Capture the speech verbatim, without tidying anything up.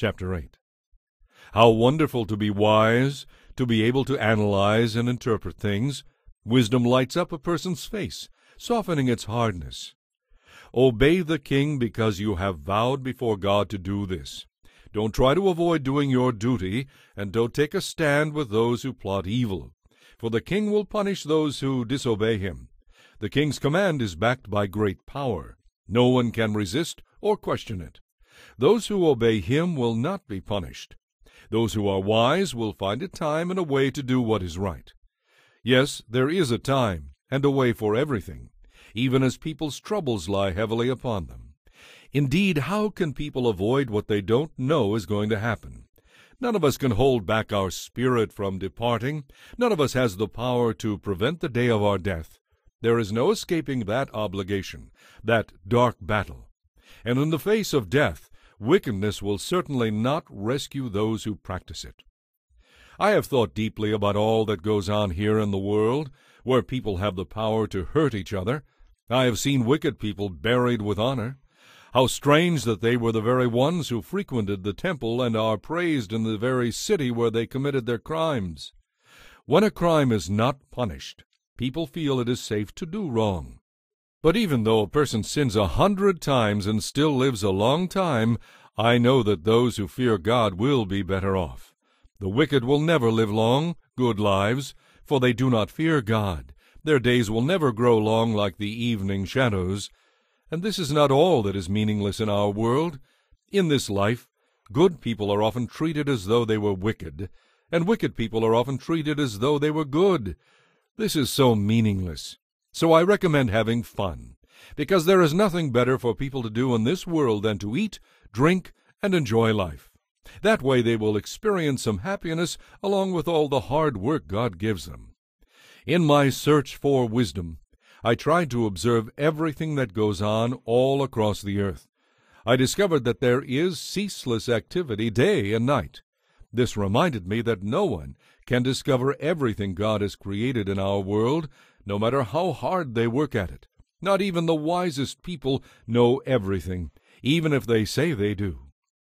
Chapter eight. How wonderful to be wise, to be able to analyze and interpret things. Wisdom lights up a person's face, softening its hardness. Obey the king because you have vowed before God to do this. Don't try to avoid doing your duty, and don't take a stand with those who plot evil. For the king will punish those who disobey him. The king's command is backed by great power. No one can resist or question it. Those who obey him will not be punished. Those who are wise will find a time and a way to do what is right. Yes, there is a time and a way for everything, even as people's troubles lie heavily upon them. Indeed, how can people avoid what they don't know is going to happen? None of us can hold back our spirit from departing. None of us has the power to prevent the day of our death. There is no escaping that obligation, that dark battle. And in the face of death, wickedness will certainly not rescue those who practice it. I have thought deeply about all that goes on here in the world, where people have the power to hurt each other. I have seen wicked people buried with honor. How strange that they were the very ones who frequented the temple and are praised in the very city where they committed their crimes. When a crime is not punished, people feel it is safe to do wrong. But even though a person sins a hundred times and still lives a long time, I know that those who fear God will be better off. The wicked will never live long, good lives, for they do not fear God. Their days will never grow long like the evening shadows. And this is not all that is meaningless in our world. In this life, good people are often treated as though they were wicked, and wicked people are often treated as though they were good. This is so meaningless. So I recommend having fun, because there is nothing better for people to do in this world than to eat, drink, and enjoy life. That way they will experience some happiness along with all the hard work God gives them. In my search for wisdom, I tried to observe everything that goes on all across the earth. I discovered that there is ceaseless activity day and night. This reminded me that no one can discover everything God has created in our world, no matter how hard they work at it. Not even the wisest people know everything, even if they say they do.